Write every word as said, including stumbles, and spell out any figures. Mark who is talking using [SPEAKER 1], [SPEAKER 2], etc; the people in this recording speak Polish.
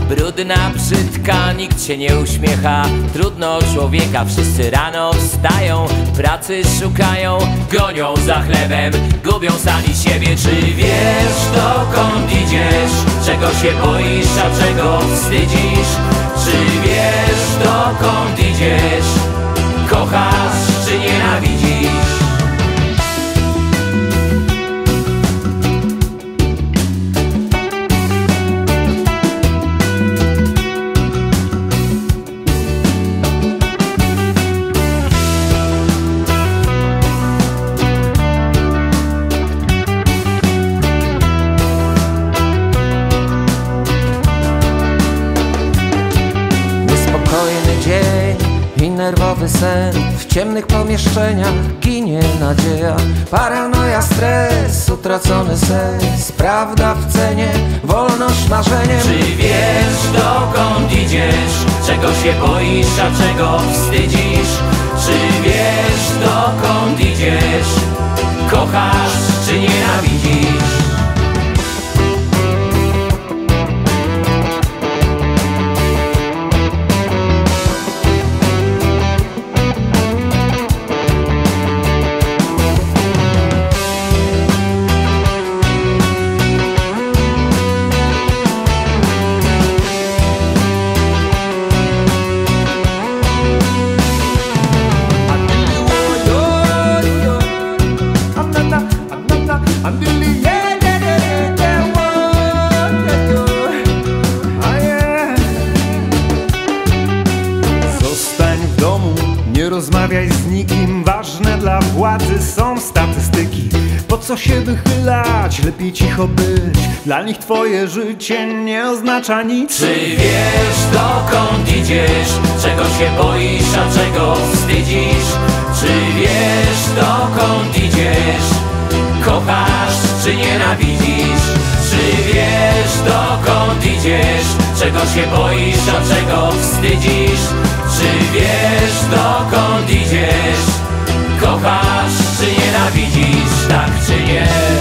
[SPEAKER 1] brudna, brzydka, nikt się nie uśmiecha. Trudno człowieka, wszyscy rano wstają, pracy szukają, gonią za chlebem, gubią sami siebie. Czy wiesz, dokąd idziesz? Czego się boisz, a czego wstydzisz? Czy wiesz, dokąd idziesz? Kochasz czy nienawidzisz?
[SPEAKER 2] I nerwowy sen, w ciemnych pomieszczeniach ginie nadzieja. Paranoja, stres, utracony sens, prawda w cenie, wolność marzeniem.
[SPEAKER 1] Czy wiesz, dokąd idziesz? Czego się boisz, a czego wstydzisz? Czy wiesz, dokąd idziesz? Kochasz czy nienawidzisz?
[SPEAKER 3] Zostań w domu, nie rozmawiaj z nikim. Ważne dla władzy są statystyki. Po co się wychylać, lepiej cicho być. Dla nich twoje życie nie oznacza nic.
[SPEAKER 1] Czy wiesz, dokąd idziesz? Czego się boisz, a czego wstydzisz? Czy wiesz, dokąd idziesz? Kochasz czy nienawidzisz? Czy wiesz, dokąd idziesz? Czego się boisz, a czego wstydzisz? Czy wiesz, dokąd idziesz? Kochasz czy nienawidzisz? Tak czy nie?